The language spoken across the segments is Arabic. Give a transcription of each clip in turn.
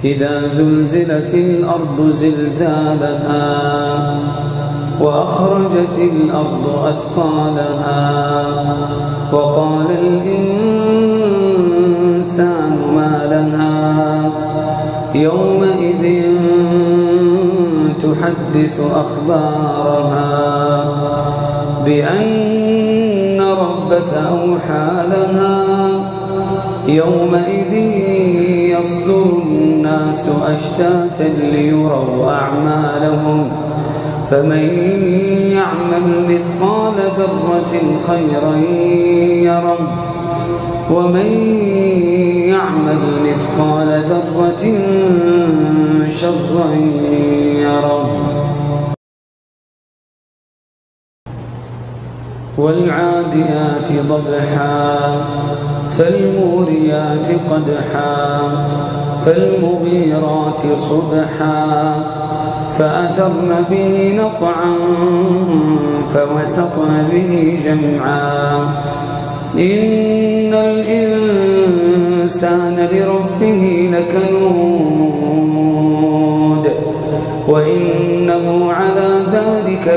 إذا زلزلت الأرض زلزالها وأخرجت الأرض أثقالها وقال الإنسان ما لها يومئذ تحدث أخبارها بأن ربك أوحى لها يومئذ يصدر الناس أشتاتا ليروا أعمالهم فمن يعمل مثقال ذرة خيرا يره ومن يعمل مثقال ذرة شرا يره والعاديات ضبحا فالموريات قدحا فالمغيرات صبحا فأثرن به نقعا فوسطن به جمعا إن الإنسان لربه لكنود وإنه على ذلك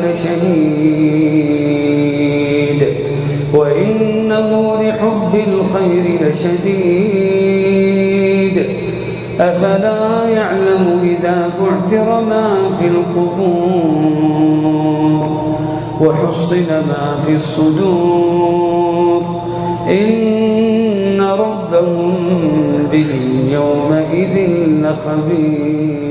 لشهيد وإنه لحب الخير لشديد أفلا يعلم إذا بعثر ما في القبور وحصل ما في الصدور إن ربهم بهم يومئذ لخبير.